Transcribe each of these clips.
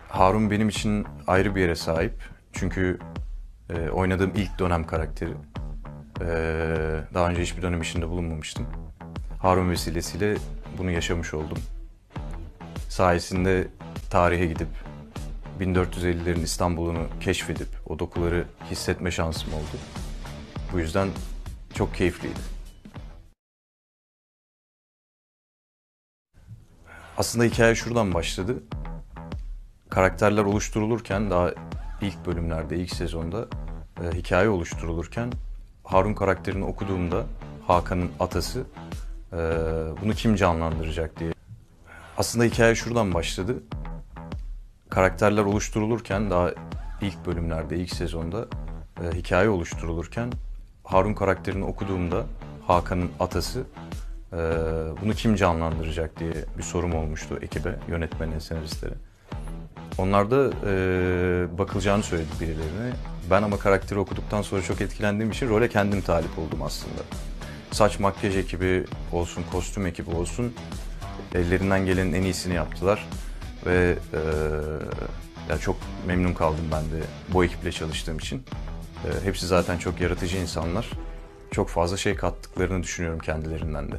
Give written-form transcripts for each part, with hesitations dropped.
Harun benim için ayrı bir yere sahip. Çünkü oynadığım ilk dönem karakteri. Daha önce hiçbir dönem içinde bulunmamıştım. Harun vesilesiyle bunu yaşamış oldum. Sayesinde tarihe gidip 1450'lerin İstanbul'unu keşfedip o dokuları hissetme şansım oldu. Bu yüzden çok keyifliydi. Aslında hikaye şuradan başladı. Karakterler oluşturulurken daha ilk bölümlerde, ilk sezonda hikaye oluşturulurken Harun karakterini okuduğumda Hakan'ın atası bunu kim canlandıracak diye. Aslında hikaye şuradan başladı. Karakterler oluşturulurken daha ilk bölümlerde, ilk sezonda hikaye oluşturulurken Harun karakterini okuduğumda Hakan'ın atası bunu kim canlandıracak diye bir sorum olmuştu ekibe, yönetmene, senaristlere. Onlar da bakılacağını söyledi birilerine. Ben ama karakteri okuduktan sonra çok etkilendiğim için role kendim talip oldum aslında. Saç makyaj ekibi olsun, kostüm ekibi olsun ellerinden gelenin en iyisini yaptılar. Ve ya çok memnun kaldım ben de bu ekiple çalıştığım için. Hepsi zaten çok yaratıcı insanlar. Çok fazla şey kattıklarını düşünüyorum kendilerinden de.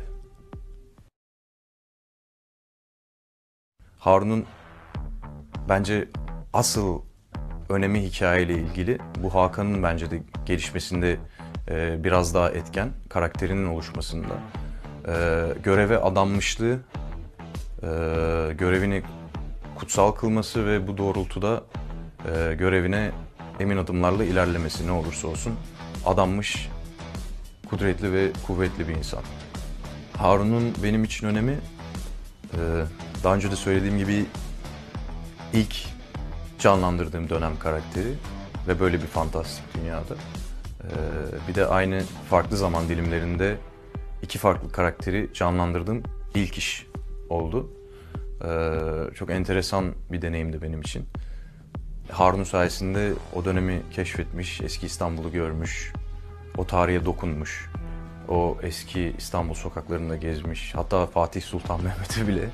Harun'un bence asıl önemi hikayeyle ilgili. Bu Hakan'ın bence de gelişmesinde biraz daha etken, karakterinin oluşmasında. Göreve adanmışlığı, görevini kutsal kılması ve bu doğrultuda görevine emin adımlarla ilerlemesi ne olursa olsun adanmış, kudretli ve kuvvetli bir insan. Harun'un benim için önemi daha önce de söylediğim gibi ilk canlandırdığım dönem karakteri ve böyle bir fantastik dünyada. Bir de aynı farklı zaman dilimlerinde iki farklı karakteri canlandırdığım ilk iş oldu. Çok enteresan bir deneyimdi benim için. Harun sayesinde o dönemi keşfetmiş, eski İstanbul'u görmüş, o tarihe dokunmuş, o eski İstanbul sokaklarında gezmiş, hatta Fatih Sultan Mehmet'e bile.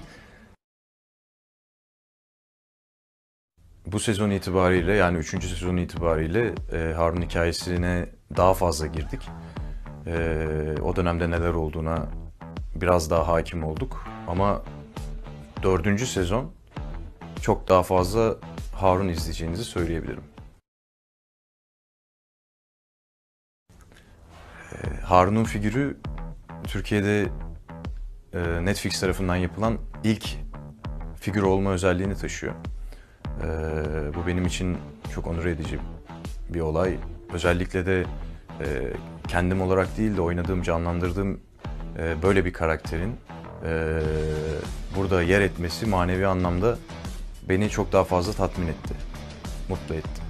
Bu sezon itibariyle yani 3. sezon itibariyle Harun hikayesine daha fazla girdik. O dönemde neler olduğuna biraz daha hakim olduk ama 4. sezon çok daha fazla Harun izleyeceğinizi söyleyebilirim. Harun'un figürü Türkiye'de Netflix tarafından yapılan ilk figür olma özelliğini taşıyor. Bu benim için çok onur edici bir olay. Özellikle de kendim olarak değil de oynadığım, canlandırdığım böyle bir karakterin burada yer etmesi manevi anlamda beni çok daha fazla tatmin etti, mutlu etti.